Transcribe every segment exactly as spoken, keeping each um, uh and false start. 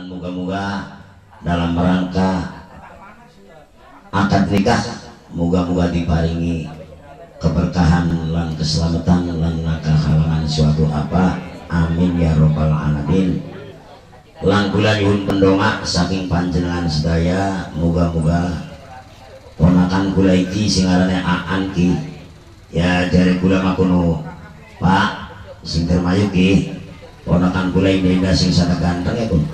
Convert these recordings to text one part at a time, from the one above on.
dan moga-moga dalam rangka akad nikah moga-moga diparingi keberkahan lan keselamatan lan kahalangan suatu apa, amin ya robbal alamin. Lan kula nyuwun pendongak saking panjenengan sedaya, moga-moga ponakan kula iki sing arane Aan ki ya jare kula makono Pak sing termayu ki ponakan kula ini sing sada ganteng ya pun.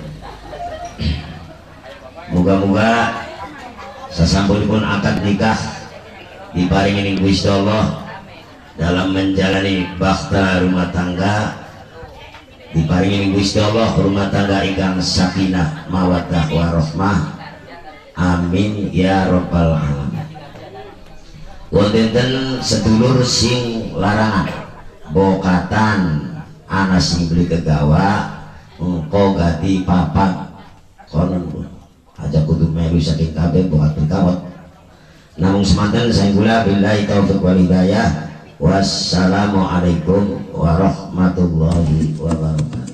Moga-moga sasampunipun akad nikah diparingi ning Gusti Allah dalam menjalani bahtera rumah tangga, diparingi ning Gusti Allah rumah tangga ingkang sakinah mawaddah warahmah, amin ya robbal alamin. Wonten sedulur sing larangan bokatan ana sing beli kegawa engko gati papat konon pun aja kudu melu saking kabeh bokat berkawat. Namun semanten saya gula billahi taufiq wal hidayah. Wassalamualaikum warahmatullahi wabarakatuh.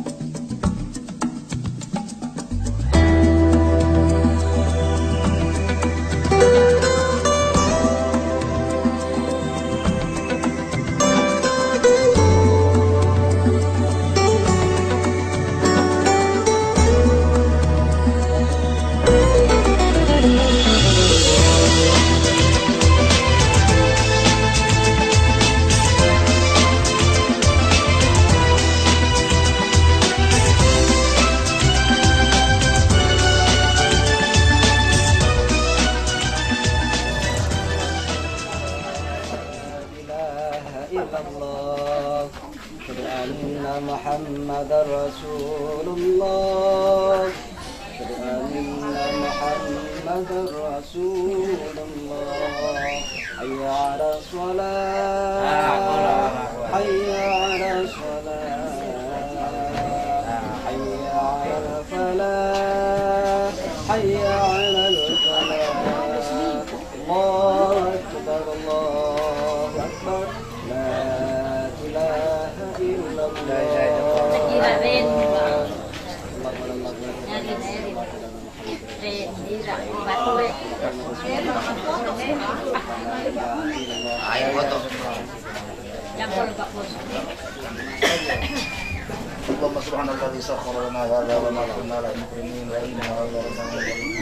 Allahumma subhanalladzi sakhkhara lana hadza wa ma kunna lahu muqrinin wa inna ila rabbina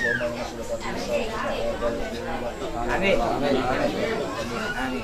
lamunqalibun. Amin. Amin.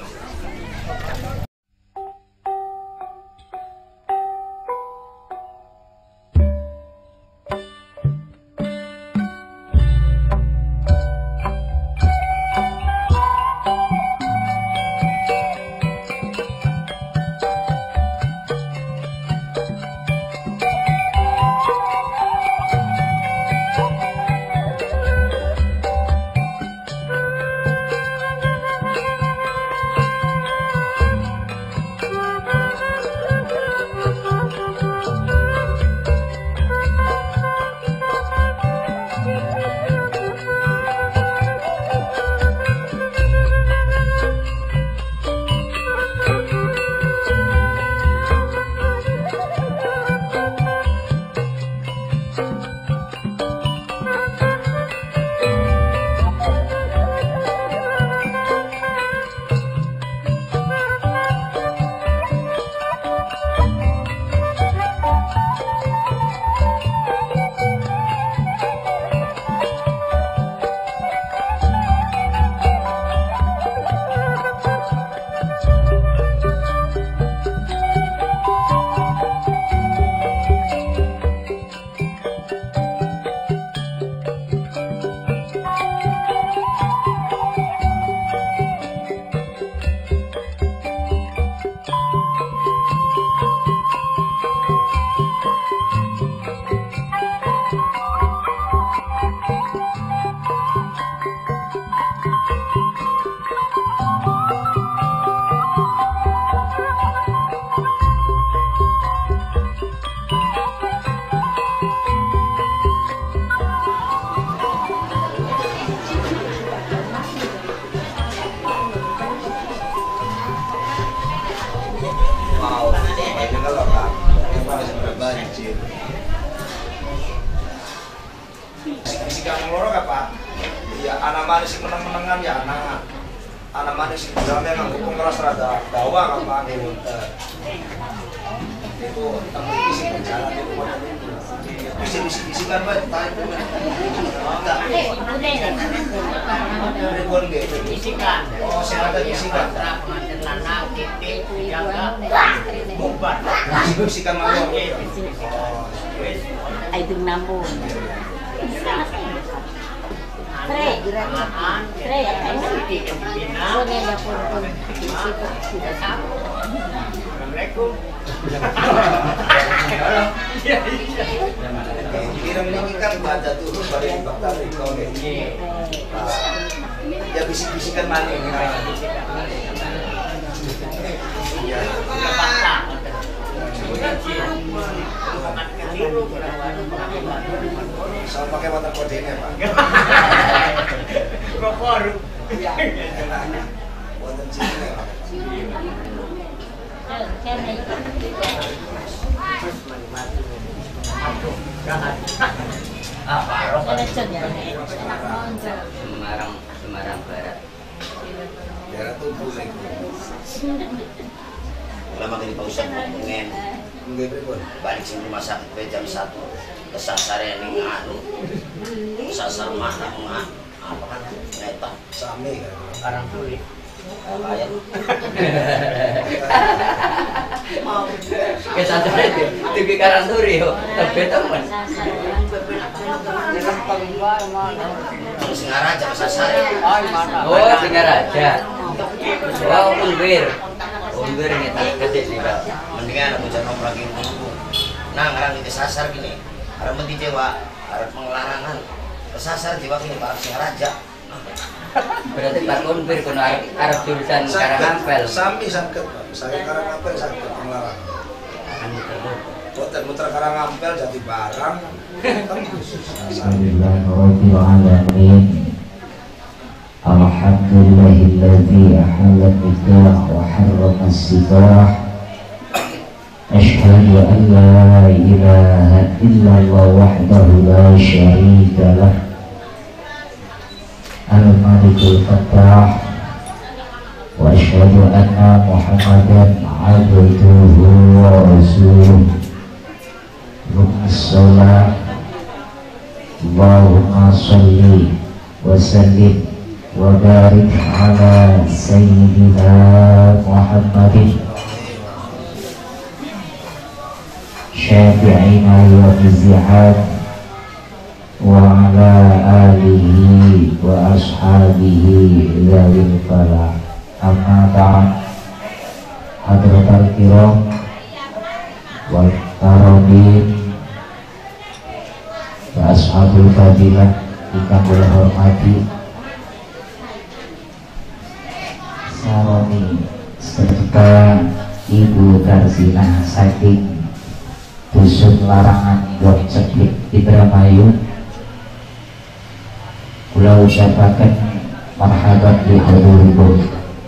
bisikan ngelorok apa? Ya anak manis sing meneng-menengan ya anak. Anak manis sing drame nganggo pengeras rada bawah apa ngunter. Itu temen isi berjalan itu banyak itu. Bisi-bisi-bisikan bae tahu. Enggak. Ribon gitu. Bisikan. Oh, sing ada bisikan. Pengantin lanang titik jaga bubar. Bisikan mawon. Oh, wis. Ay nambung. Tre, Gerakan, tre, titik pina. so niya na po kung isipot sila sa Assalamualaikum. Kira meninggikan baca turun pada bakal kau ini. Ya bisik-bisikan mana ini? Ya. Sama pakai water kodenya Pak. Kok baru? Wonten sini. kaya na Ah, parah. election niya. Semarang, Semarang Barat. Daerah tubuh lagi. Lama kali pausan pengen Enggak pripun. balik sing rumah sakit pe jam satu kesasar ning anu kesasar mana mah apa kan neta Sami kan. Karang turi. ayat Kesasar itu, tiga karang turi yo. Tapi teman. Singaraja kesasar Oh, Singaraja. Wow, Unbir. Unbir kita gede nih, Pak. mendingan aku jangan lagi ngomong nah ngarang itu sasar gini harap menti dewa harap pengelarangan kesasar jiwa gini para Singaraja Berarti Pak Unbir kuno arep arep jurusan Karangampel. Sami sakit Pak. Saya Karangampel sakit pengelarang. Boten muter Karangampel jadi barang. Tembus. Alhamdulillahirrahmanirrahim. Alhamdulillahilladzi ahalla nikah wa harrama as-sibah. Ashhadu an la ilaha illallah wahdahu la syarika lah. Al-Malikul Fattah. Wa ashhadu anna Muhammadan abduhu wa rasuluh. Sholat. Allahumma sholli wa sallim wa barik ala sayyidina Muhammadin syafi'ina wa izihad wa ala alihi wa ashabihi zawil falah. Amma ba'd. Hadratul kiram wal karomin wa ashabul fadilah ingkang kula hormati saroni serta Ibu Karsina saking dusun larangan Dok Ceplik Indramayu, kula ucapaken marhaban li huduripun.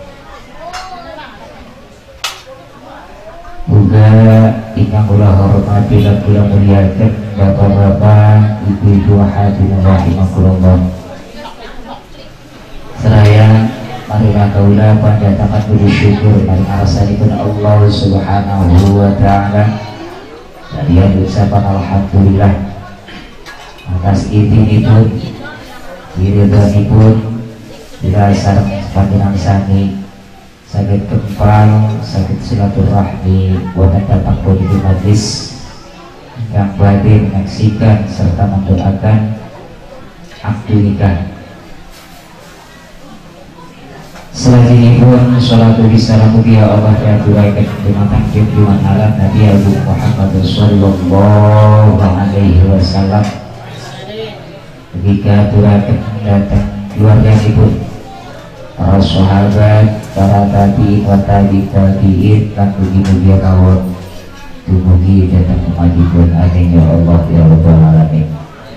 Muga ingkang kula hormati lan kula muliaken Bapak-bapak, Ibu-ibu hadirin rahimakumullah. Seraya marilah kaula panjataken puji syukur maring ngarsanipun Allah Subhanahu wa taala. Kalian ucapan alhamdulillah atas izinipun, wiridhanipun, bila sareng panjenengan sami saged kempal, saged silaturahmi wonten datang di majlis yang badhe menyaksikan serta mendoakan akad nikah. Selanjutnya sholatu wassalamu ya Allah ya turaikan dumateng junjungan alam Nabi Abu Muhammad sallallahu alaihi wasallam. Ketika turaikan datang keluarga ibu, para sahabat, para tabi'in wa tabi'in lan mugi-mugi kawon dumugi datang kemajipun amin ya Allah ya rabbal alamin.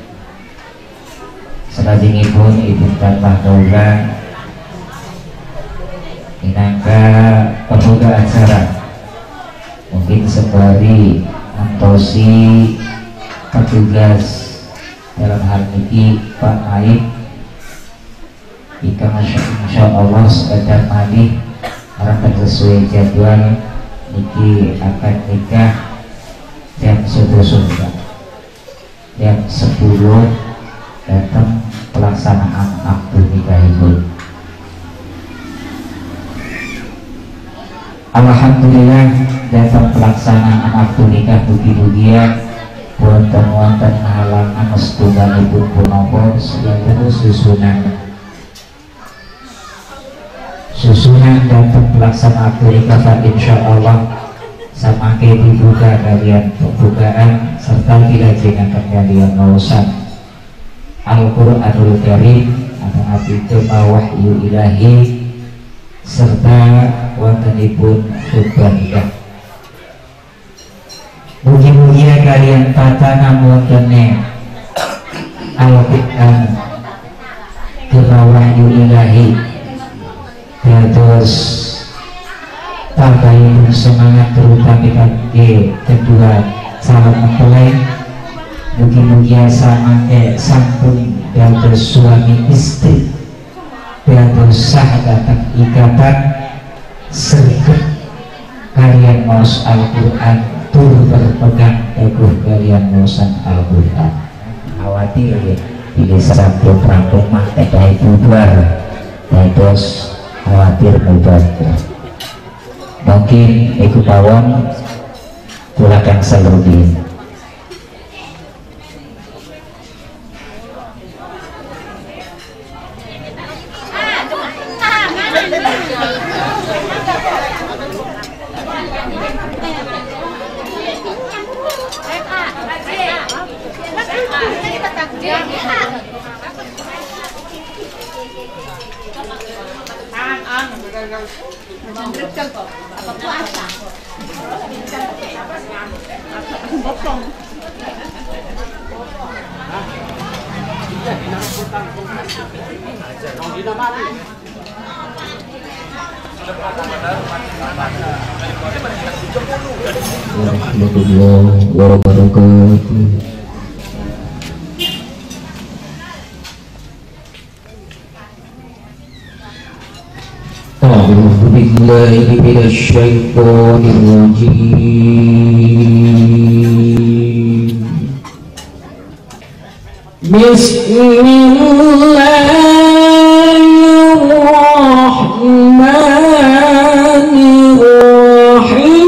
Selanjutnya ibu tanpa kaula minangka pemuda acara mungkin sembari mentosi petugas dalam hal ini Pak Naib jika Masya Allah sekadar malih harapan sesuai jadwal niki akan nikah jam sepuluh jam sepuluh datang pelaksanaan akad nikah itu. Alhamdulillah datang pelaksanaan akad nikah mugi-mugian wonten-wonten halangan setunggalipun punapa selanjutnya susunan susunan datang pelaksanaan akad nikah insyaallah samangke dibuka kalian pembukaan serta dilajengaken kalian maosan Al-Qur'anul Karim atau apitema wahyu ilahi serta wontenipun khutbah nikah. Mugi-mugi kalian tatana wontene Al-Qur'an tema wahyu ilahi dados tambahin semangat terutama kangge kedua sahabat mempelai. Mugi-mugi samangke sampun dados suami istri dados sah datang ikatan serget kalian maos Al-Quran tur berpegang teguh kalian maosan Al-Quran. Khawatir ya pilih sampun rampung mah teh bubar dados khawatir mubarak. Mungkin ikut pawon kula kang saludin. Warahmatullahi wabarakatuh. A'udzu billahi minasy syaithanir rajim. Bismillahirrahmanirrahim.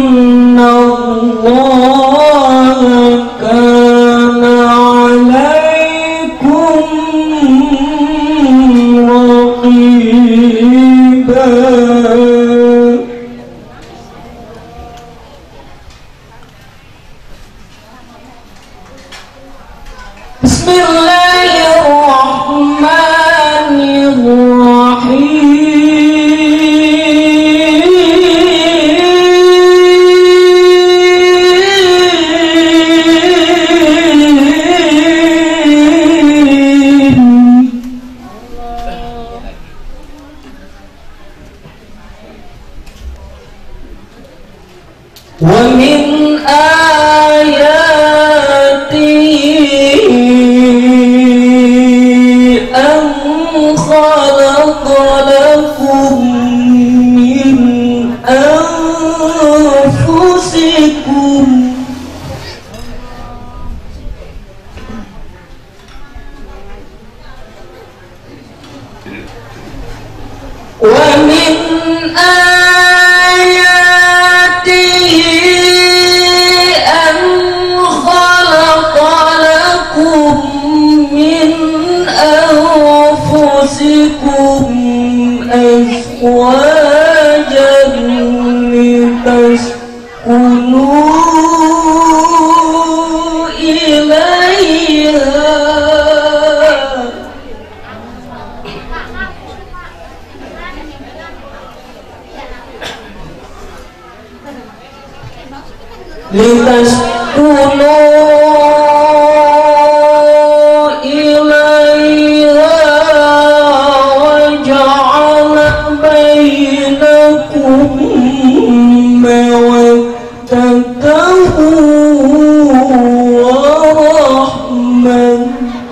Inna Allah kana ala ومن آياته أن خلق لكم من أنفسكم ومن آياته أن خلق لكم من أنفسكم أزواجا لتسكنوا إليها لتسكنوا إليها وجعل بينكم مودة ورحمة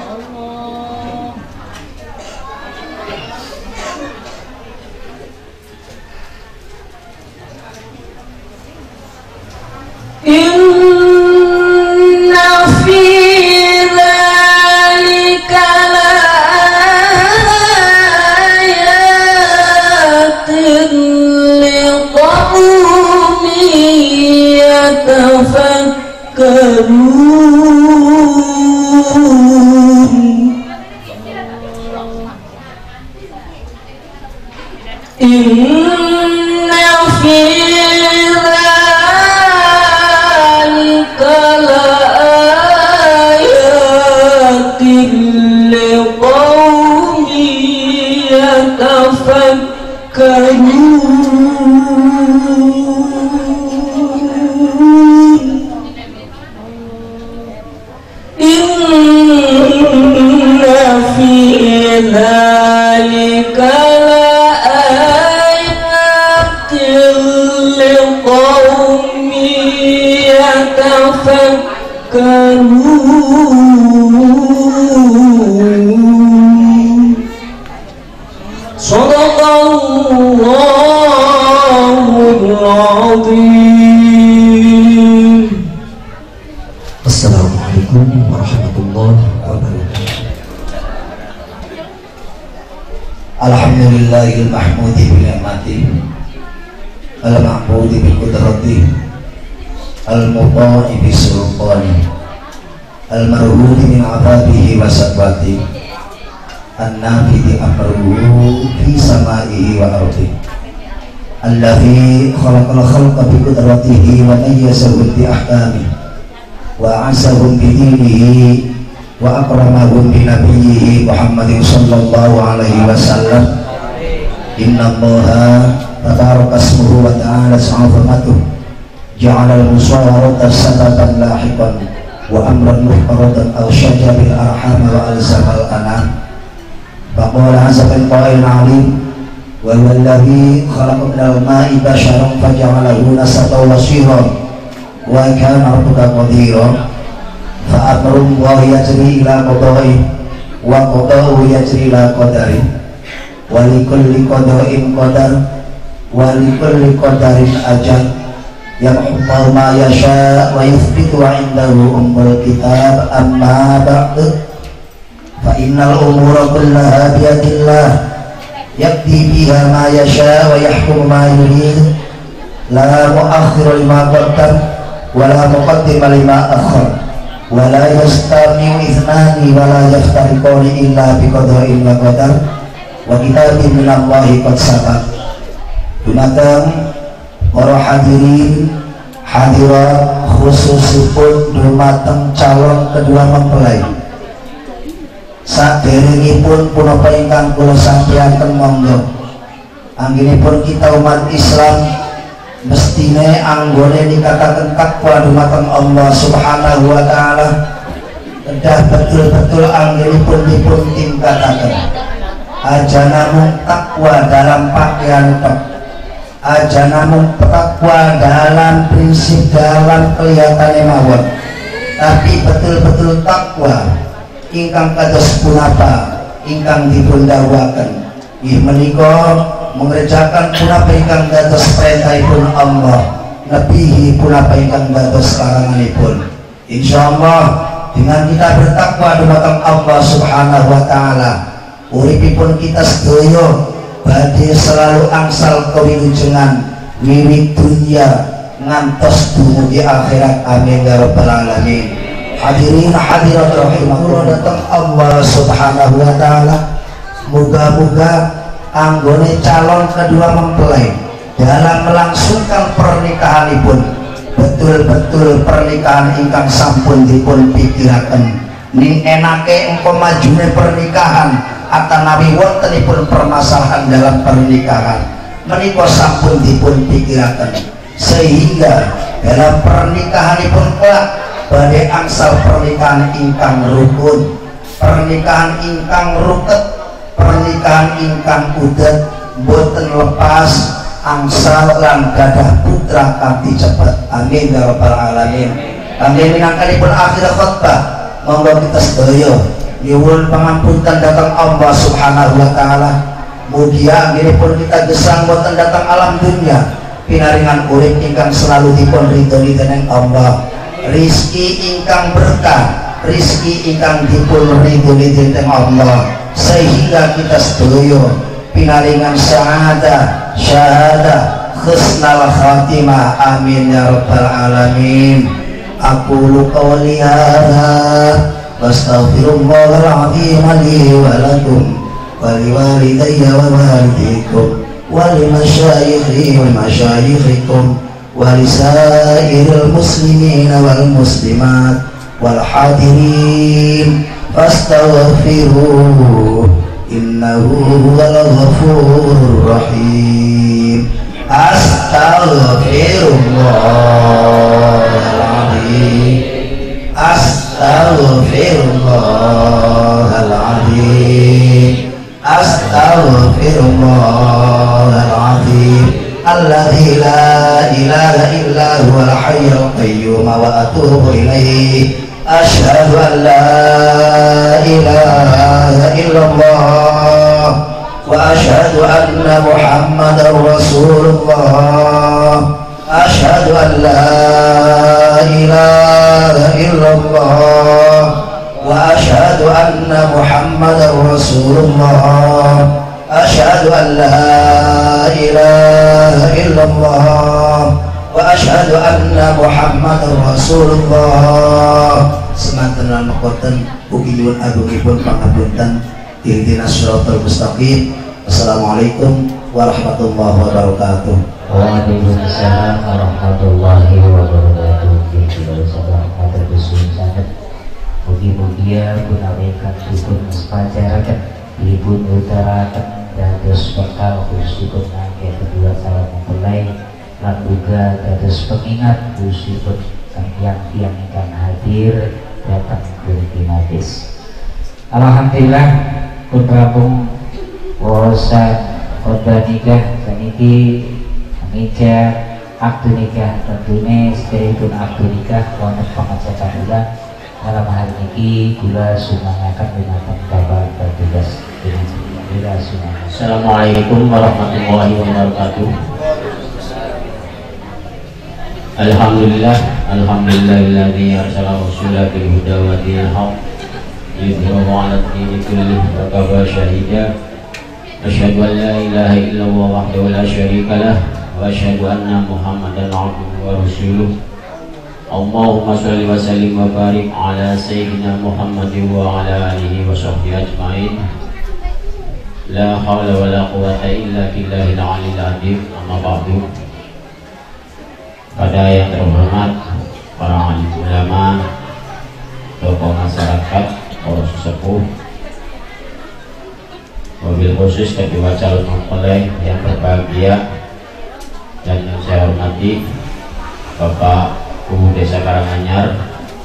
إن في ذلك لآيات لقوم يتفكرون إن في لآيات لقوم يتفكرون إن في ذلك لآيات لقوم يتفكرون صدق الله العظيم. Assalamualaikum warahmatullahi wabarakatuh. Alhamdulillahil mahmudi bi ni'mati al-ma'budi bi qudrati al-muta'i bi sultani al-marhudi min 'adabihi wa sabati an-nafidi amruhu fi samaihi wa ardi alladhi khalaqal khalqa bi qudratihi wa mayyazahu bi ahkamihi wa a'azzahum bi dinihi wa akramahum bi nabiyyihi Muhammadin sallallahu alaihi wasallam. Inna Allaha tabaraka ismuhu wa ta'ala azamatuhu ja'ala al-musawarata sababan lahiqan wa amran muhqaradan aw syajabil arham wa alzamal anam. Faqala azza wa alim wa huwa alladhi khalaqa minal ma'i basharan faja'alahu nasaban wa sihran wa kana rabbuka qadira. Fa'amrun wa yajri ila qada'i wa qada'u yajri ila qadari wa likulli qada'in qadar wa likulli qadarin ajal yamhullahu ma yasha wa yuthbitu indahu ummul kitab. Amma ba'du fa innal umura kullaha biyadillah yakti biha ma yasha wa yahkumu ma yurid la mu'akhkhira lima qaddam wa la muqaddima lima akhkhar wa la yastami'u ithnani wa la yaftariqani illa biqada'in wa qadar wa kitabin minallahi qad sabaq. Dumateng para hadirin hadirat khususipun dumateng calon kedua mempelai Saderengipun punapa ingkang kula sampaiaken monggo anggenipun kita umat Islam mestine anggone nikataken takwa dumateng Allah Subhanahu wa taala kedah betul-betul anggenipun dipun tingkataken aja namung takwa dalam pakaian tok, aja namung takwa dalam prinsip dalam kelihatan mawon, tapi betul-betul takwa ingkang kados punapa ingkang dipun dawuhaken inggih menika mengerjakan punapa ingkang dados perintahipun Allah nebihi punapa ingkang dados laranganipun. Insyaallah dengan kita bertakwa dumateng Allah Subhanahu wa taala uripipun kita sedaya badhe selalu angsal kewilujengan wiwit dunya ngantos dumugi akhirat. Amin ya rabbal alamin. Hadirin hadirat rahimakumullah, datang Allah Subhanahu wa taala muga-muga anggone calon kedua mempelai dalam melangsungkan pernikahanipun betul-betul pernikahan ingkang sampun dipun pikiraken ning enake engko majune pernikahan atanawi wontenipun permasalahan dalam pernikahan menika sampun dipun pikiraken sehingga dalam pernikahanipun kelak badhe angsal pernikahan ingkang rukun, pernikahan ingkang ruket, pernikahan ingkang udet boten lepas angsal lan gadah putra kanthi cepet. Amin ya rabbal alamin. Kangge minangkanipun akhir khutbah monggo kita sedaya nyuwun pangampunten dhateng Allah Subhanahu wa taala. Mugi anggenipun kita gesang boten dhateng alam dunya pinaringan urip ingkang selalu dipun ridhoni dening Allah, rizki ingkang berkah, rizki ingkang dipun ridhoni dening Allah, sehingga kita sedaya pinaringan syahadah syahadah husnal khatimah. Amin ya rabbal alamin. Aqulu qawli hadza wastaghfirullahal azim li wa lakum wa liwalidayya wa walidikum wa limasyayikhi wa masyayikhikum wa lisairil muslimina wal muslimat wal hadirin fastaghfiruhu innahu huwal ghafurur rahim. Astaghfirullahaladzim, astaghfirullahaladzim, astaghfirullahaladzim. Alladzi la ilaha illa huwal hayyul qayyum wa atubu ilaihi. Asyhadu an la ilaha illallah wa asyhadu anna Muhammadar Rasulullah. Asyhadu an la ilaha illallah wa asyhadu anna Muhammadar Rasulullah. Asyhadu an la ilaha illallah wa asyhadu anna Muhammadar Rasulullah. Semanten lan mekaten ugi nyuwun agungipun pangapunten. Ihdinas siratal mustaqim. Assalamualaikum warahmatullahi wabarakatuh. Waalaikumsalam warahmatullahi wabarakatuh. Kita sabar matur nuwun sanget. Mugi-mugia gunakan dipun pacaraken dipun utaraken dados bekal khususipun nangge kedua calon mempelai lan uga dados pengingat khususipun tiang-tiang ingkang hadir datang ke majlis. Alhamdulillah pun rampung wawasan khotbah nikah saniki meja akdu nikah. Tentunya setelahipun akdu nikah wonten pengecekan ulang dalam hal ini kula sumangaken dumateng Bapak Petugas dengan kula sumangaken. Assalamualaikum warahmatullahi wabarakatuh. Alhamdulillah, alhamdulillahilladzi arsala rasulahu bil huda wa dinil haqq yudhhiruhu 'ala ad-dini kullihi wa kafa shahida. Asyhadu an la ilaha illallah wahdahu la syarika lah wa asyhadu anna Muhammadan 'abduhu wa rasuluh. Allahumma shalli wa sallim wa barik ala sayyidina Muhammadin wa ala alihi wa sahbihi ajma'in. La hawla wa la quwwata illa billahil 'aliyyil 'azim. Amma ba'du. Pada yang terhormat para alim ulama, tokoh masyarakat, para sesepuh, Mobil khusus kedua calon mempelai yang berbahagia dan yang saya hormati Bapak U Desa Karanganyar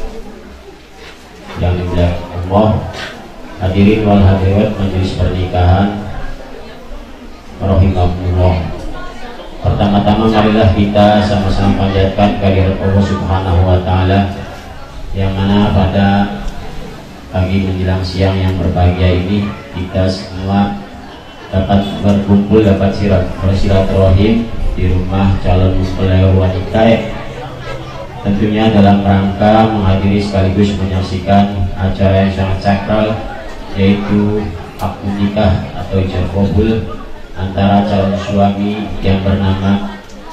yang dimuliakan Allah, hadirin wal hadirat majelis pernikahan rahimahumullah. Pertama-tama marilah kita sama-sama panjatkan kehadirat Allah Subhanahu wa taala yang mana pada pagi menjelang siang yang berbahagia ini kita semua dapat berkumpul, dapat bersilaturahim di rumah calon mempelai wanita, tentunya dalam rangka menghadiri sekaligus menyaksikan acara yang sangat sakral, yaitu akad nikah atau ijab kabul antara calon suami yang bernama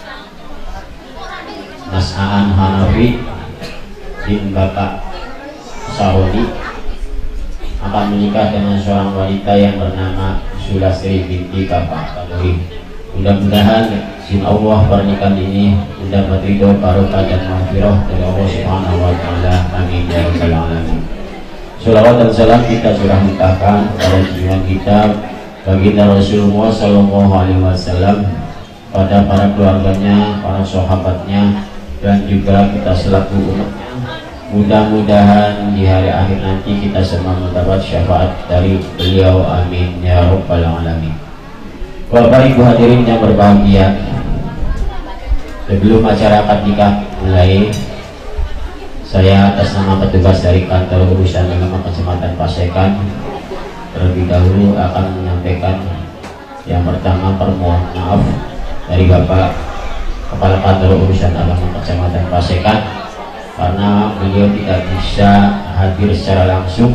Mas Aan Hanafi bin Bapak Saroni akan menikah dengan seorang wanita yang bernama Sulastri binti Bapak Kadori. Mudah-mudahan sin Allah pernikahan ini mendapat ridho, barokah dan maghfirah dari Allah Subhanahu wa taala. Amin ya rabbal alamin. Shalawat dan salam kita sudah mintakan pada junjungan kita baginda Rasulullah Sallallahu Alaihi Wasallam, pada para keluarganya, para sahabatnya, dan juga kita selaku umatnya. Mudah-mudahan di hari akhir nanti kita semua mendapat syafaat dari beliau. Amin ya rabbal alamin. Bapak Ibu hadirin yang berbahagia, sebelum acara akad nikah mulai, saya atas nama petugas dari kantor urusan agama Kecamatan Pasekan terlebih dahulu akan menyampaikan yang pertama permohonan maaf dari Bapak Kepala Kantor Urusan Agama Kecamatan Pasekan karena beliau tidak bisa hadir secara langsung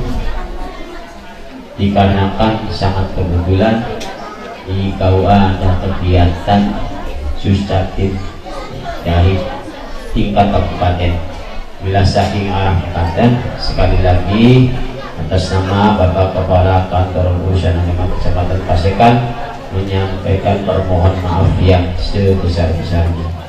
dikarenakan sangat kebetulan di K U A ada kegiatan Sustatim dari tingkat kabupaten. Bila saking arah Banten, sekali lagi atas nama Bapak Kepala Kantor Urusan Agama Kecamatan Pasekan menyampaikan permohonan maaf yang sebesar-besarnya.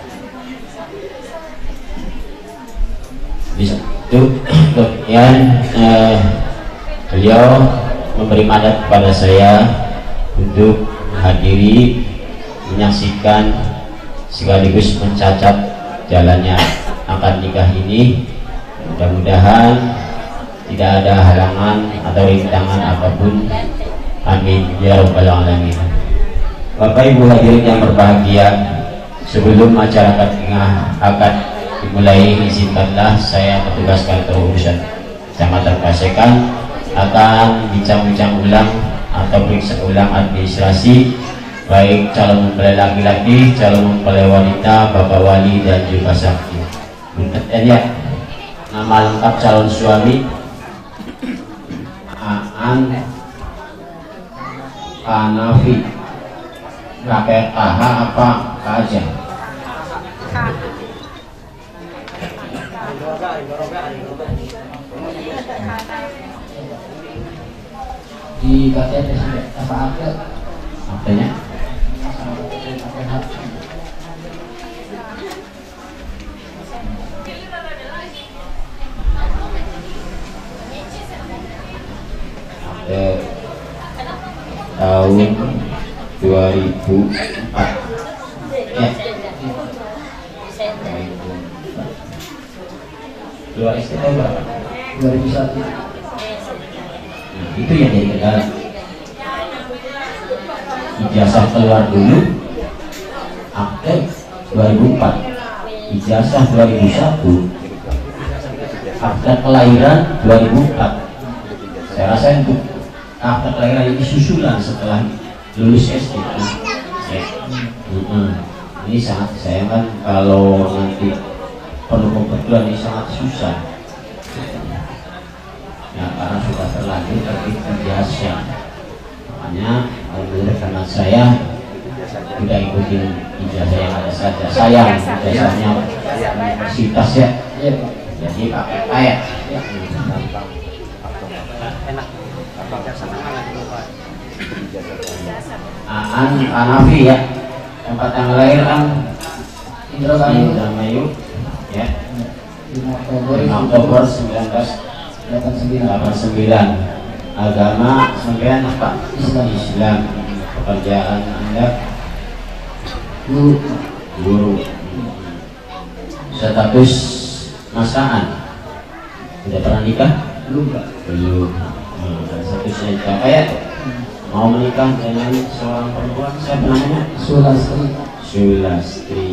Itu kemudian eh, beliau memberi mandat kepada saya untuk menghadiri, menyaksikan sekaligus mencatat jalannya akad nikah ini. Mudah-mudahan tidak ada halangan atau rintangan apapun. Amin ya rabbal alamin. Bapak Ibu hadirin yang berbahagia, sebelum acara akad nikah akad dimulai, izinkanlah saya petugas kantor urusan Kecamatan Pasekan akan bincang-bincang ulang atau periksa ulang administrasi baik calon mempelai laki-laki, calon mempelai wanita, bapak wali dan juga saksi. Dan ya, nama lengkap calon suami Aan Hanafi, pakai K H apa K aja? Di K T P apa akte? Aktenya? Akte tahun dua ribu empat. Ya. Dua S T T berapa? dua ribu satu. Nah, itu yang jadi kendala. Ijazah keluar dulu, akte dua ribu empat, ijazah dua ribu satu, akte kelahiran dua ribu empat. Saya rasa untuk akte kelahiran ini susulan setelah lulus S D. Ya. Hmm. Ini sangat disayangkan kalau nanti perlu pembetulan, ini sangat susah. Ya, karena sudah terlanjur terbit ijazah. Makanya menurut hemat saya tidak ikutin ijazah yang ada saja. Sayang ijazahnya universitas ya. Jadi pakai kayak. Aan Hanafi ya. Tempat yang lahir kan Indramayu. Indramayu ya. lima Oktober lima Oktober seribu sembilan ratus delapan puluh sembilan. delapan puluh sembilan. Agama sampean apa? Islam. Islam. Pekerjaan Anda Guru. guru. Status masaan sudah pernah nikah? Belum Pak. Belum. Hmm, statusnya apa ya? Mau menikah dengan seorang perempuan, siapa namanya? Sulastri. Sulastri.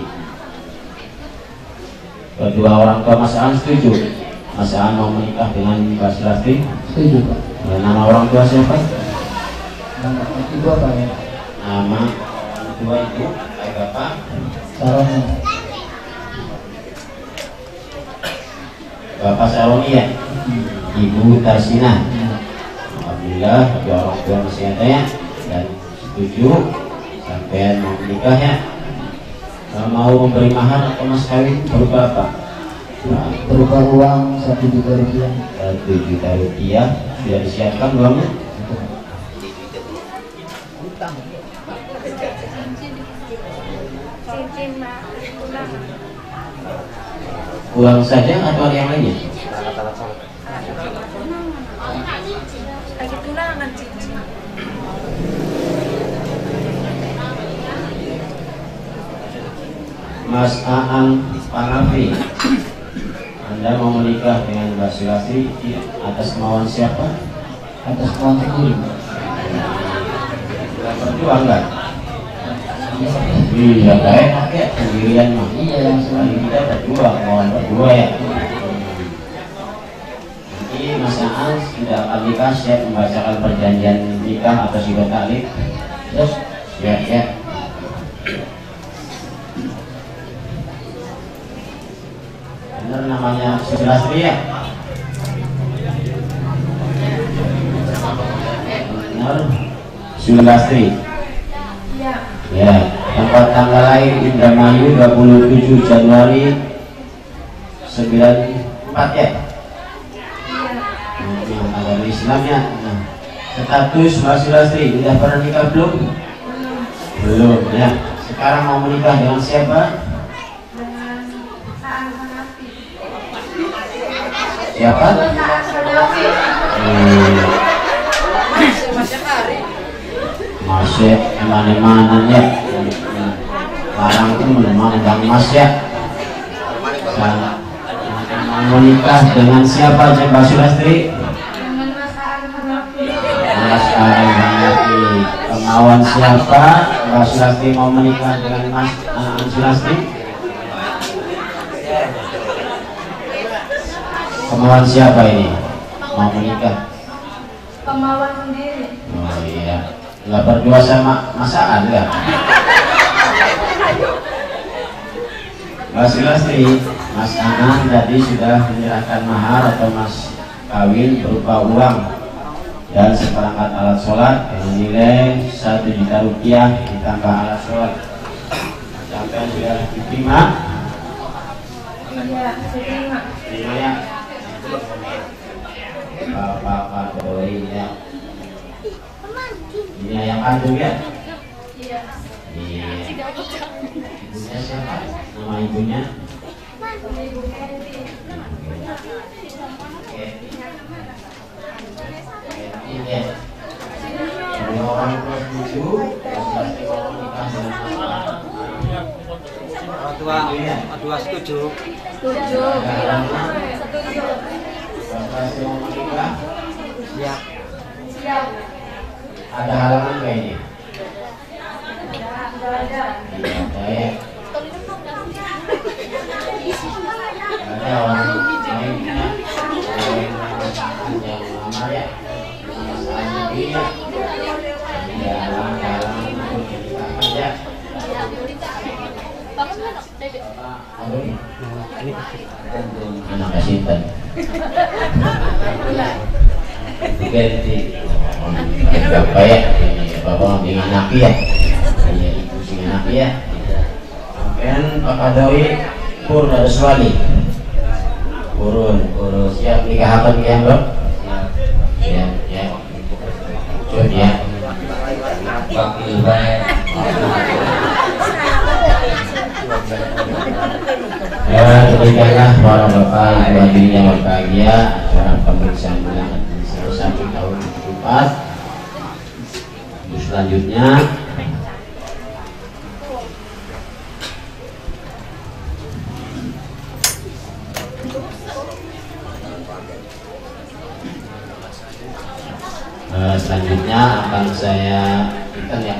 Kedua orang tua Mas Aan setuju? Mas Aan mau menikah dengan Mbak Sulastri? Setuju Pak. Dan nama orang tua siapa? Nama ibu apa ya? Nama orang tua ibu, ayah bapak. Saroni. Bapak Saroni ya? Ibu Tarsina. Alhamdulillah kedua orang tua masih ada ya, dan setuju sampai mau menikah ya. Kalau mau memberi mahar atau mas kawin berupa apa? Nah, Berupa uang satu juta rupiah. satu juta rupiah sudah disiapkan uangnya. Uang saja atau ada yang lainnya? Mas Aan Panafi, Anda mau menikah dengan Mbak Sulastri atas kemauan siapa? Atas kemauan sendiri. Berdua enggak? Iya, gak enak ya sendirian mah. Iya, yang Sekali kita berdua, kemauan berdua ya. Nanti Mas Aan tidak akan nikah, siap membacakan perjanjian nikah atau syiar taklid. Terus, ya ya. Benar namanya Sulastri ya? Benar Sulastri. Ya, tempat tanggal lahir Indramayu dua puluh tujuh Januari sembilan puluh empat ya? Nah, yang agama Islam ya. Nah, status Mbak Sulastri sudah pernah nikah belum? Belum ya. Sekarang mau menikah dengan siapa? Siapa? Hmm. Masih eman-emanan ya. Larang itu menemani Bang Mas ya. Dan mau nikah dengan siapa aja Mbak Sulastri? Mas Aan Hanafi. Kemauan siapa Mbak Sulastri mau menikah dengan Mas Aan Sulastri? Kemauan siapa ini mau menikah? Kemauan sendiri. Oh iya, nggak berdua sama Mas Aan nggak? Mbak Sulastri, Mas Aan tadi sudah menyerahkan mahar atau mas kawin berupa uang dan seperangkat alat sholat dengan nilai satu juta rupiah ditambah alat sholat. Sampai sudah diterima? Iya, terima. Terima ya. Bapak Kadoi ya. Ini yang kandung ya? Iya. Iya. Ibunya siapa? Nama ibunya? Ibu Eri. Oke. Ini ada orang tua setuju, pasti mau menikah dengan apa? Orang tua, orang tua setuju. Setuju. Ada Setuju. pasti mau menikah. Siap. Siap. Ada halangan nggak ini? Enggak ada. Iya, baik. Ada orang lainnya yang lama ya, masalah ini ya, ya halangan untuk menikah aja. Aduh, ini anak Asinten. Ganti. Bapak ya, bapak dengan napi ya, iya ibu sing napi ya. Kan Pak Kadoi pur harus wali. Urun, urun siap nikah apa ya bro? Ya, ya. Coba ya. Wakil baik. Ya, demikianlah para bapak ibu hadirin yang berbahagia acara pemeriksaan bulan satu tahun selanjutnya uh, selanjutnya akan saya berikan ya.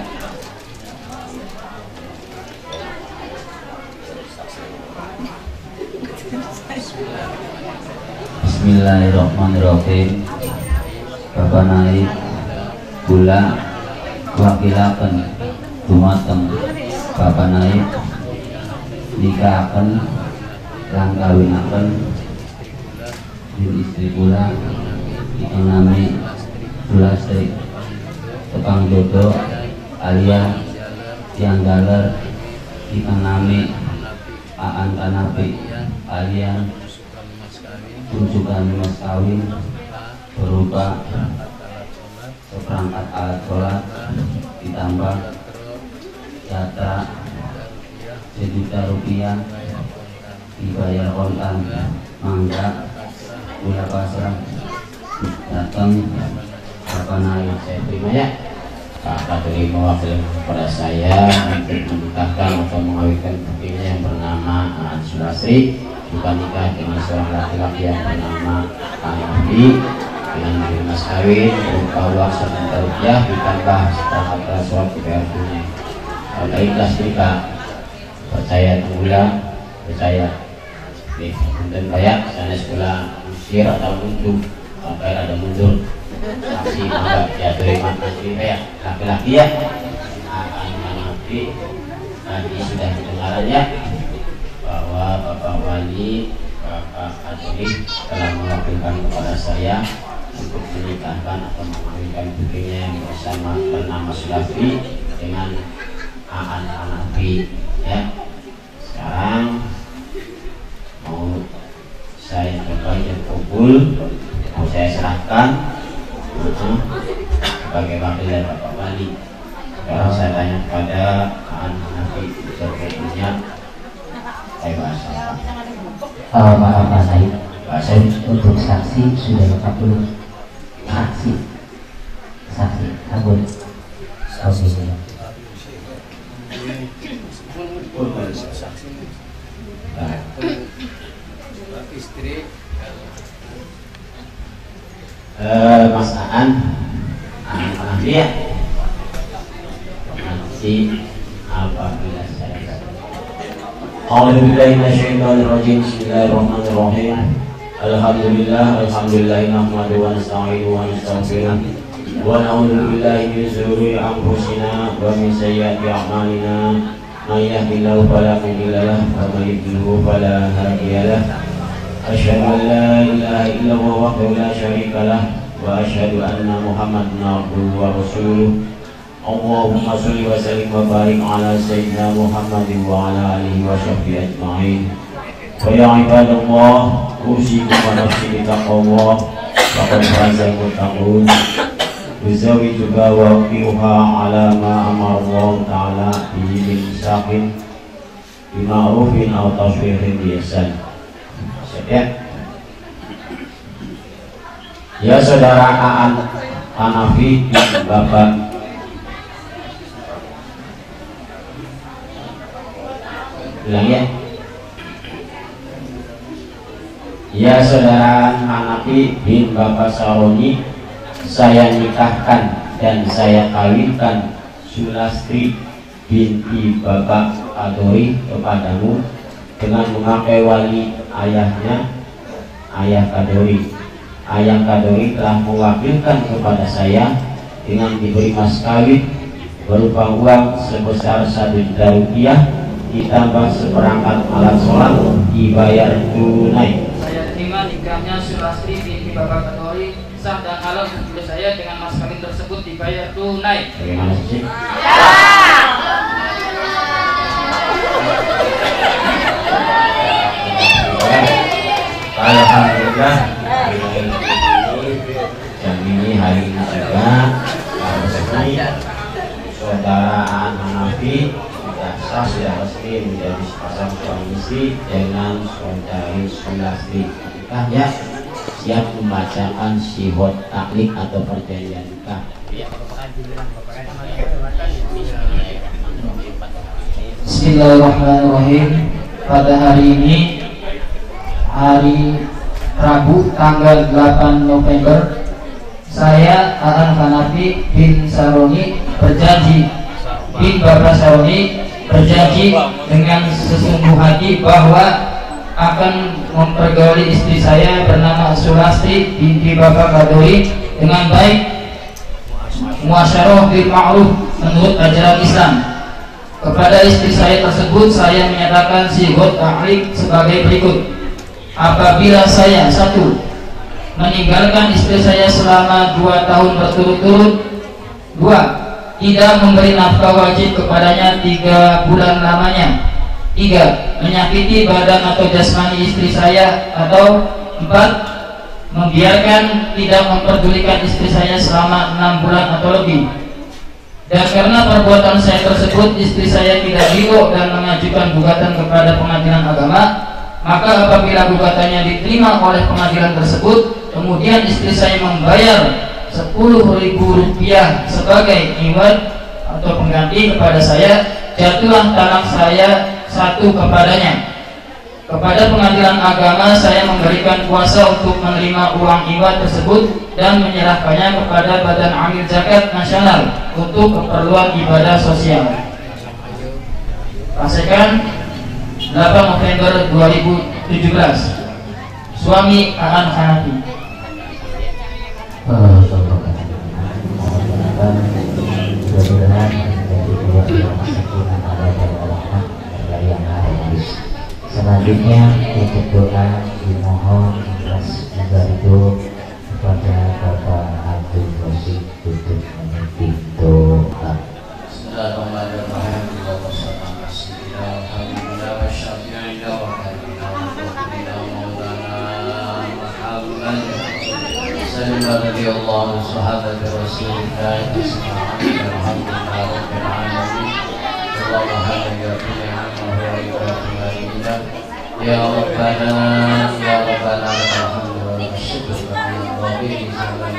Bismillahirrahmanirrahim. Bapak naik kula wakilaken dumateng Bapak naik nikahaken lan kawinaken istri kula ingkang nami Sulastri Tepang Dodo alias Tiang Galer ingkang nami Aan Kanapi alias tunjukkan mas kawin berupa seperangkat alat sholat ditambah data sejuta rupiah dibayar kontan. Mangga kula pasrah datang apa naik saya terima ya. Kakak terima wakil kepada saya untuk menikahkan atau mengawinkan putrinya yang bernama Aan Sulastri bukan nikah dengan seorang laki-laki yang bernama Andi dengan nilai mas kawin berupa uang satu juta rupiah ditambah seperangkat alat sholat dibayar tunai. Kalau ikhlas nikah percaya tunggulah percaya nih mungkin kayak sana sekolah usir atau mundur sampai ada mundur saksi mangga ya terima kasih kayak laki-laki ya akan mengerti tadi sudah dengarannya bahwa Bapak Wali Bapak Adli telah mewakilkan kepada saya untuk menikahkan atau mengawinkan putrinya yang bersama bernama Sulastri dengan Aan Hanafi ya. Sekarang mau saya coba yang kubul mau saya serahkan uh, sebagai wakil dari Bapak Wali. Sekarang saya tanya kepada Aan Hanafi sebetulnya saya bahasa uh, maaf Pak Said, bahasa untuk saksi sudah lengkap belum? Saksi saksi kabul oke. Istri eh Mas Aan anak dia nanti apabila saya A'udzubillahi minasyaitonirrajim. Bismillahirrahmanirrahim. Alhamdulillah alhamdulillah nahmaduhu wa nasta'inuhu wa nastaghfiruh wa na'udzu billahi min shururi anfusina wa min sayyiati a'malina. May yahdihillahu fala mudilla lahu wa may yudlil fala hadiya lahu. Asyhadu an la ilaha illallah wahdahu la syarika lahu wa asyhadu anna Muhammadan abduhu wa rasuluh. Allahumma sholli wa sallim wa barik ala sayyidina Muhammadin wa ala alihi wa sahbihi ajma'in. Wa ya ibadallah usikum wa nafsi bi taqwallah faqad faza al-muttaqun. Uzawi juga wa qiha ala ma amara Allah taala bihi min saqin bi ma'rufin aw tashwirin bi ihsan. Ya. Ya saudara Aan Hanafi Bapak bilang ya. Ya saudara Hanafi bin Bapak Saroni, saya nikahkan dan saya kawinkan Sulastri binti Bapak Adori kepadamu dengan memakai wali ayahnya, ayah Kadori. Ayah Kadori telah mewakilkan kepada saya dengan diberi mas kawin berupa uang sebesar satu juta rupiah ditambah seperangkat alat sholat dibayar tunai. Saya terima nikahnya Sulastri binti Bapak Kadori sah dan halal untuk saya dengan mas kawin tersebut dibayar tunai. Bagaimana sih? Alhamdulillah jam ini hari ini juga resmi saudara Aan Hanafi sudah sah sudah resmi menjadi sepasang suami istri dengan saudari Sulastri. Nikah ya. siap membacakan syihot taklik atau perjanjian nikah. Bismillahirrahmanirrahim. Pada hari ini, hari Rabu tanggal delapan November, saya Aan Hanafi bin Saroni berjanji bin Bapak Saroni berjanji dengan sesungguh hati bahwa akan mempergauli istri saya bernama Sulasti binti Bapak Kadori dengan baik, muasyarah bil ma'ruf menurut ajaran Islam. Kepada istri saya tersebut saya menyatakan sigot ta'lik sebagai berikut. Apabila saya satu meninggalkan istri saya selama dua tahun berturut-turut, dua tidak memberi nafkah wajib kepadanya tiga bulan lamanya, tiga menyakiti badan atau jasmani istri saya, atau empat membiarkan tidak memperdulikan istri saya selama enam bulan atau lebih. Dan karena perbuatan saya tersebut istri saya tidak ridho dan mengajukan gugatan kepada pengadilan agama, maka apabila gugatannya diterima oleh pengadilan tersebut, kemudian istri saya membayar sepuluh ribu rupiah sebagai iwad atau pengganti kepada saya, jatuhlah talak saya satu kepadanya. Kepada pengadilan agama saya memberikan kuasa untuk menerima uang iwad tersebut dan menyerahkannya kepada Badan Amil Zakat Nasional untuk keperluan ibadah sosial. Pasekan delapan November dua ribu tujuh belas. Suami Aan Hanafi. Selanjutnya untuk doa dimohon ikhlas dibantu kepada Bapak Abdul Rosid untuk memimpin doa. Bismillahirrahmanirrahim. Ya Rabbana ya Rabbana alhamdulillah syukur rabbil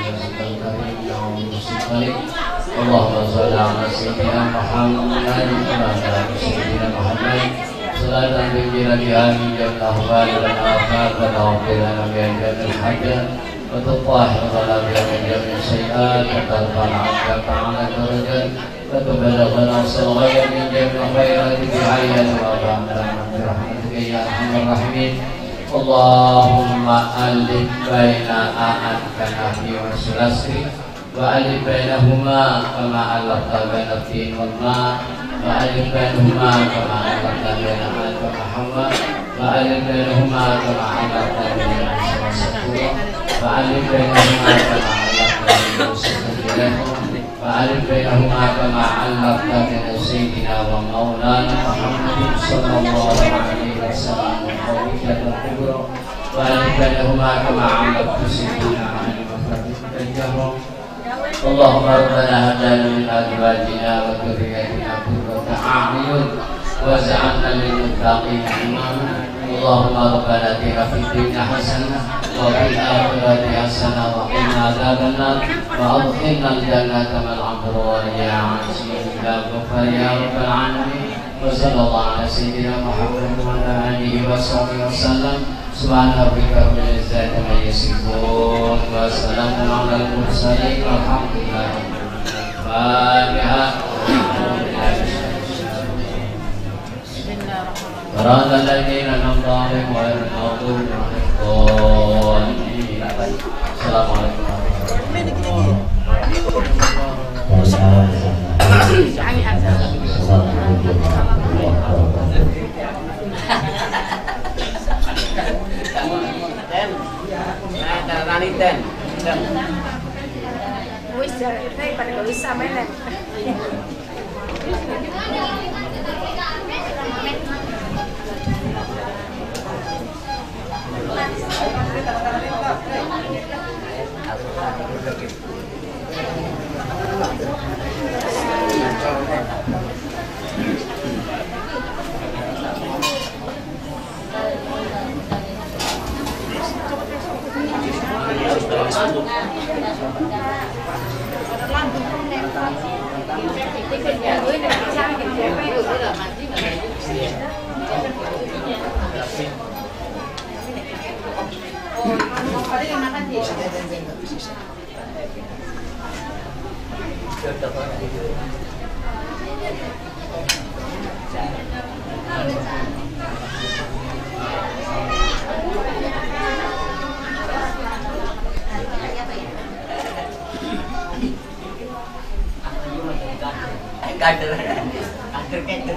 alamin. Allahumma shalli ala sayyidina Muhammad wa ala sayyidina Muhammad. Salatan bi jami'i jannah wa lana afaq wa tawfilana bi jannil hajjah wa tutahhirana bi jami'i sayyi'at wa tarfa'ana 'ala darajat wa tubalaghana salawat min jami'i khairati bi hayati wa rahmatina ya arhamar rahimin. Allahumma alif baina Aan Hanafi wa Sulasti wa alif bainahuma kama alafta baina tin wal ma wa alif bainahuma kama alafta baina Aan wa Muhammad wa alif bainahuma kama alafta baina Rasulullah wa alif bainahuma kama alafta baina Rasulullah wa alif bainahuma kama alafta baina sayyidina wa maulana Muhammad sallallahu alaihi wasallam wa kubra wa alif bainahuma kama alafta sayyidina Ali wa Allahumma rabbana hab lana min azwajina wa dhurriyyatina qurrata a'yun waj'alna lil muttaqina imama. Allahumma rabbana atina fid dunya hasanah wa fil akhirati hasanah wa qina adzabannar wa adkhilna al jannata ma'al abrar ya 'aziz ya ghaffar ya rabbal alamin. Wa sallallahu ala sayyidina Muhammad wa ala alihi wa sahbihi wasallam. Subhana rabbika rabbil izzati amma yasifun wa salamun alal mursalin walhamdulillahi rabbil alamin. صراط الذين أنعمت عليهم غير المغضوب عليهم. السلام عليكم Wis jarene pada gak bisa main. warahmatullahi wabarakatuh. Kader, kader kader.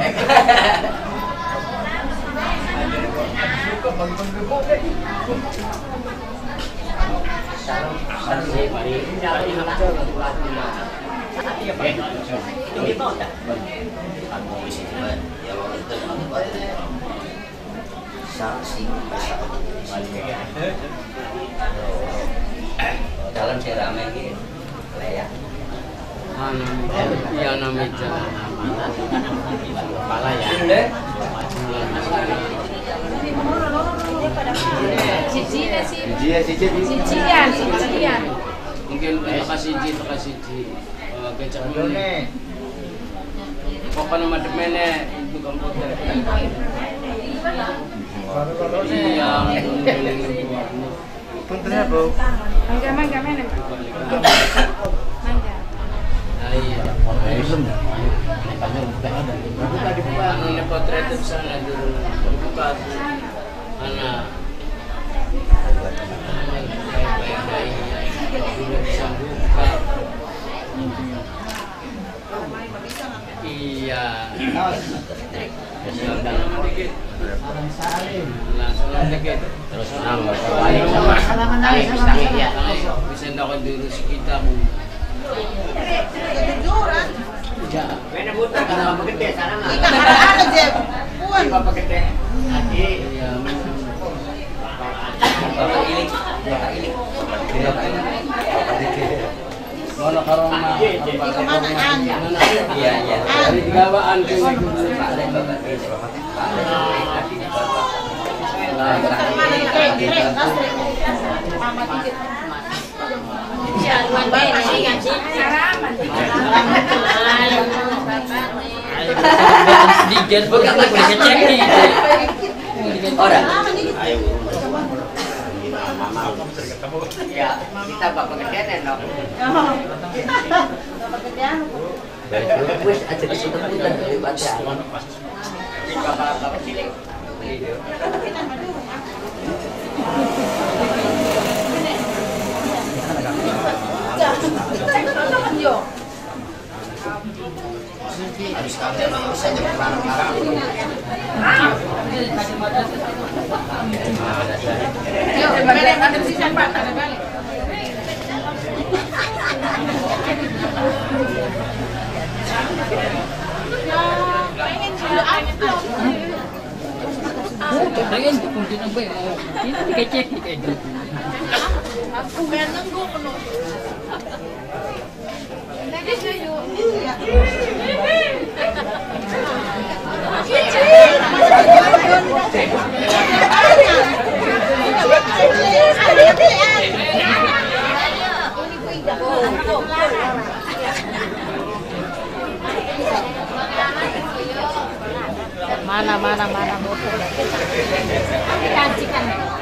Dalam serame gitu, layak. Yang namanya jalan kepala ya. Cici sih. Cici, cici. Cician, cician. Mungkin terima kasih Ji, terima kasih Ji. Kecap ini. Pokoknya nama demene itu komputer. Iya. Puntennya bau. Mangga, mangga, mana? Mangga. Iya. Ini potret di sana dulu. Buka anak. Bisa buka. Iya. Langsung dikit. Terus nambah. Bisa ndakan dulu sekitar. Ya. Mana buta kalau apa gede sana mah. Ada Jeb. Puan. Apa gede? Adi. Iya. Bapak ini, bapak ini. Mana karona? Kemanaan? Iya, iya. Dari digawaan ke Pak Le, bapak ini. Pak Le, tadi bapak. Nah, Ya, luan baik sih kan sih. Saraman. sedikit bukan lagi ngecek nih. orang. Ya, kita bapak kedean dong. Bapak kedean. Wes aja kesulitan dari baca. Bapak-bapak cilik. Habis kantor bisa jadi barang-barang. Yuk, balik ada sisa Pak, ada balik. Pengen sudah upload. Pengen mungkin apa ya? Ini dikecek kayak gitu. Aku ganteng gue penuh. Lagi saya yuk. Mana mana mana motor. Kancikan.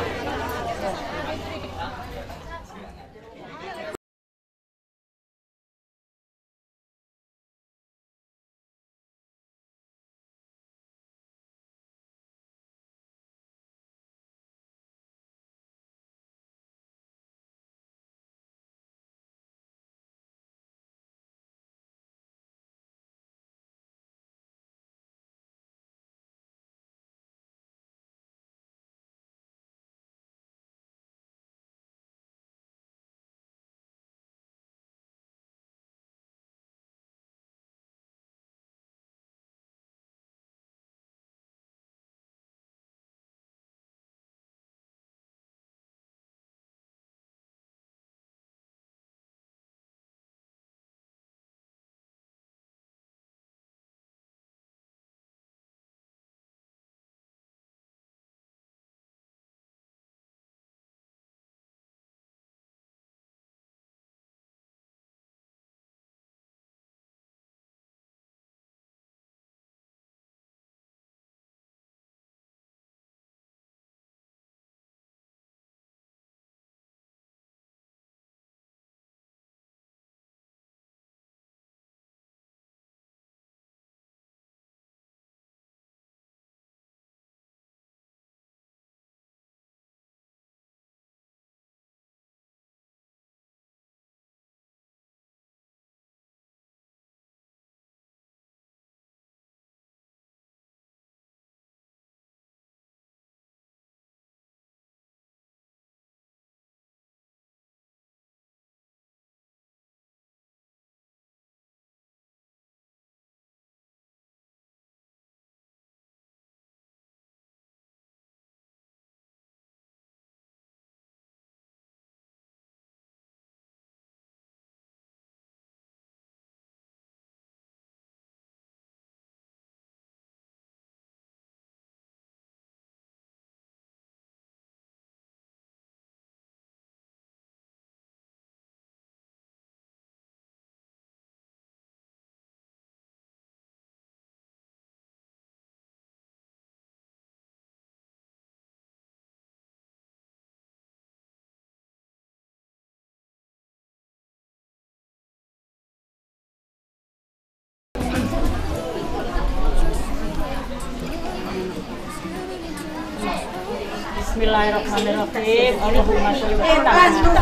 Bismillahirrahmanirrahim. Allahumma sholli ala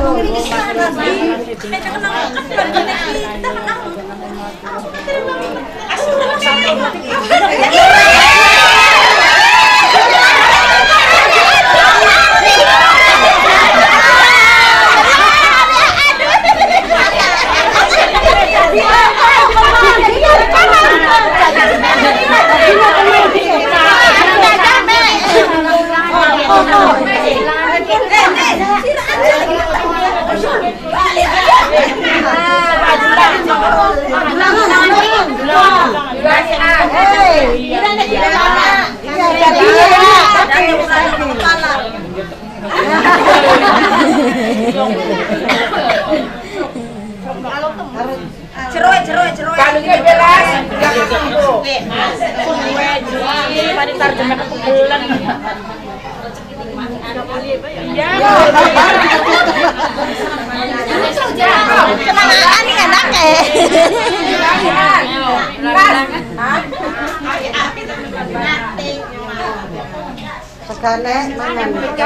Ceroy, ceroy, ceroy. Kalau dia jelas, jangan sembuh. Mari tarjemah ke bulan. Ya. Kenangan ini enak eh. Sekali mana?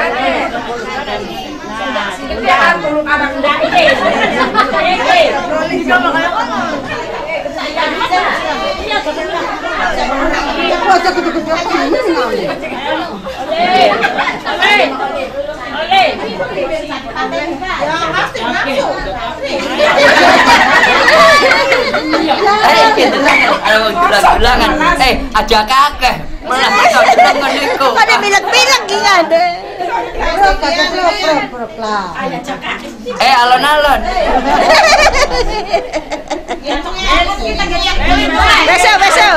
Jangan perlu anak muda ini. Eh, aja kakek. Malah kau bilang niku. Pada bilang-bilang gimana? Eh, alon-alon. Besok, besok.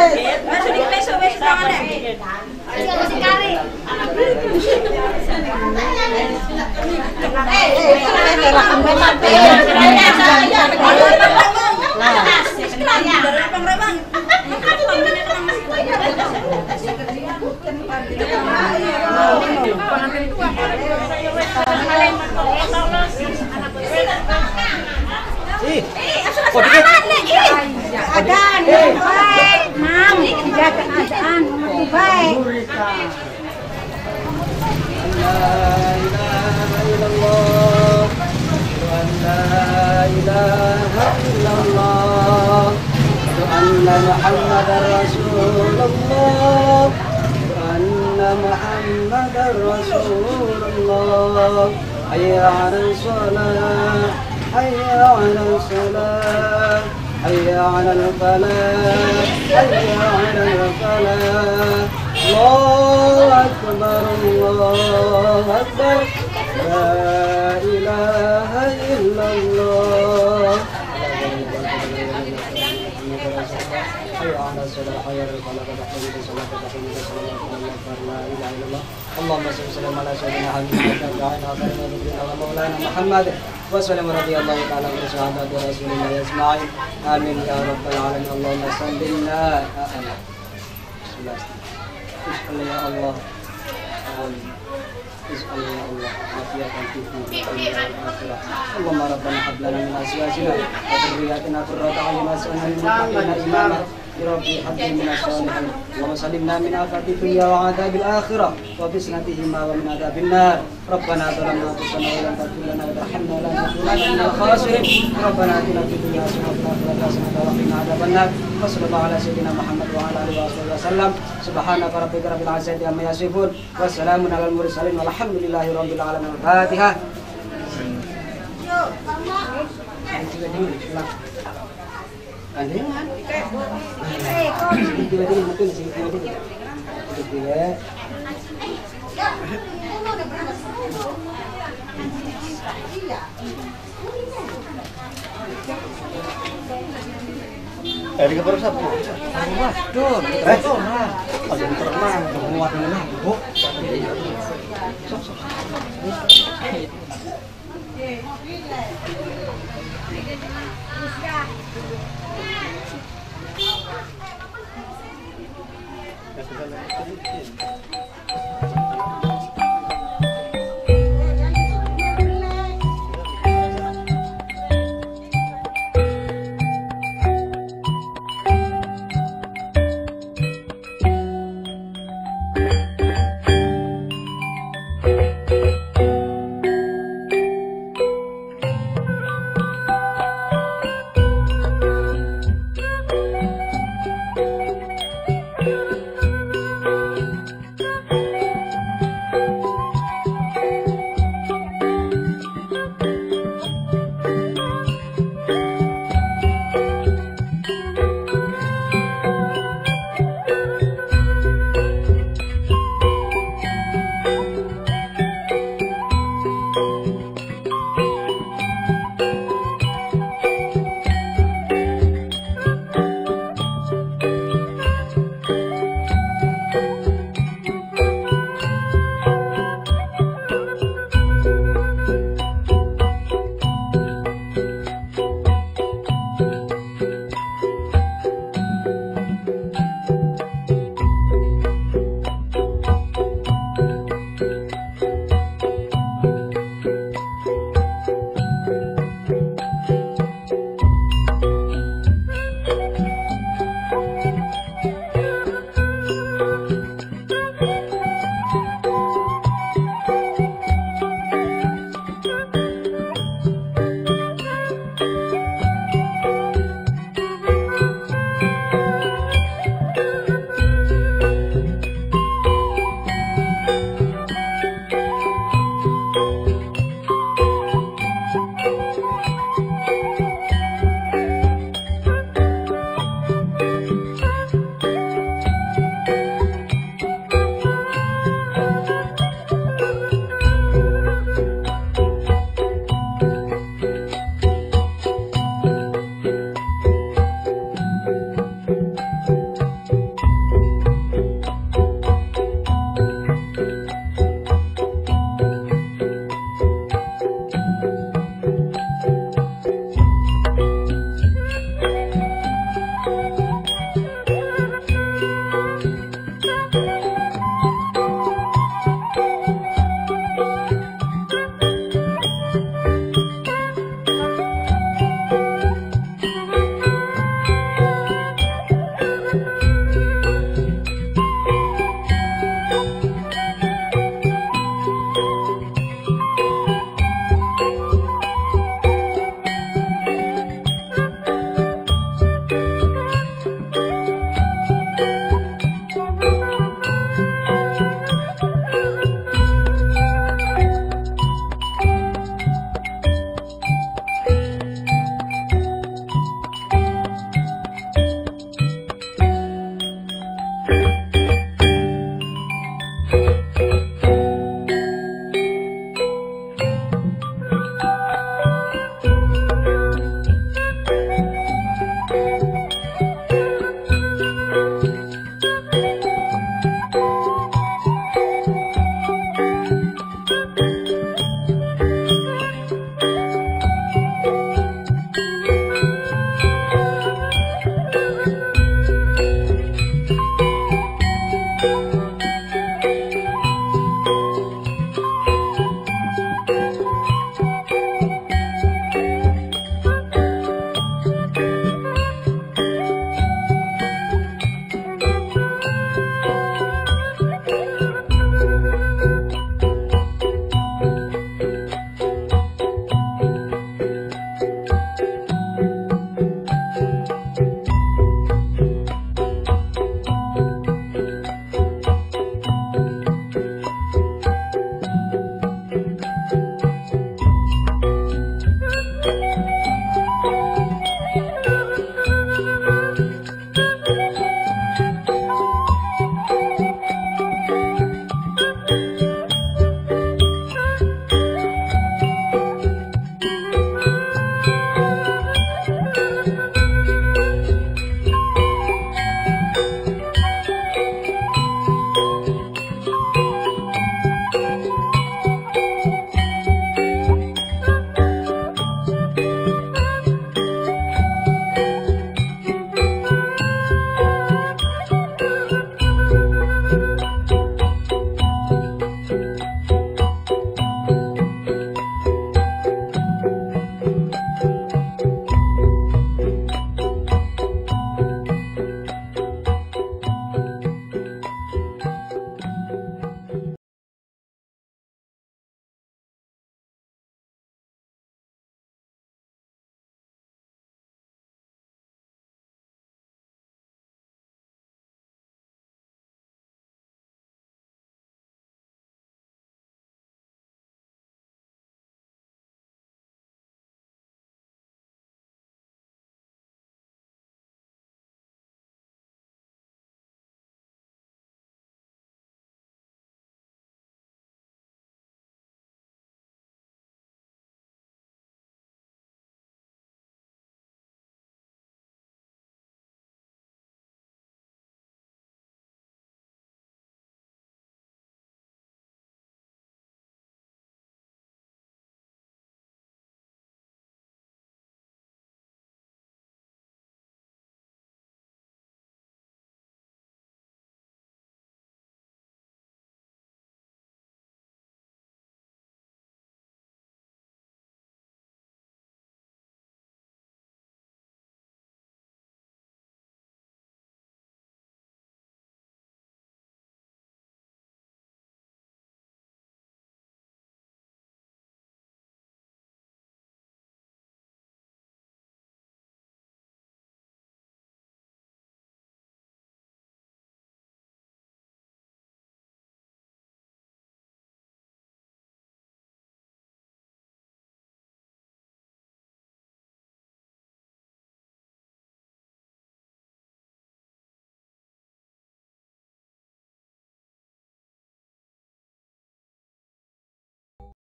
Adan, baik, mam, jaga keadaan, baik. Anna Muhammadar Rasulullah, Anna Muhammadar Rasulullah. Hayya 'alas shalah, hayya 'alas salah, hayya 'alal falah, hayya 'alal falah. Allahu akbar, Allahu akbar, la ilaha illallah. اللهم صل وسلم على سيدنا حبيبنا مولانا محمد وسلم رضي الله تعالى عن صحابه رسول الله اجمعين امين يا رب العالمين. اللهم صل لنا اسال يا الله اسال يا الله عافيه في الدنيا والاخره. اللهم ربنا هب لنا من ازواجنا وذرياتنا قرة اعين واجعلنا للمتقين اماما بربي حبل من الصالحين. اللهم سلمنا من آفات الدنيا وعذاب الآخرة وفتنتهما ومن عذاب النار. ربنا ظلمنا أنفسنا وإن لم تغفر لنا وترحمنا لنكونن من الخاسرين. ربنا آتنا في الدنيا حسنة وفي الآخرة حسنة وقنا عذاب النار. وصلى الله على سيدنا محمد وعلى آله وصحبه وسلم. سبحانك ربك رب العزة عما يصفون وسلام على المرسلين والحمد لله رب العالمين. الفاتحة. Gandengan. Eh, kok tiba-tiba betul sih, tiba-tiba. Tiba-tiba. Eh, di kapal sapu. Waduh, eh, ada terbang, muat mana, Bu? Sok sok.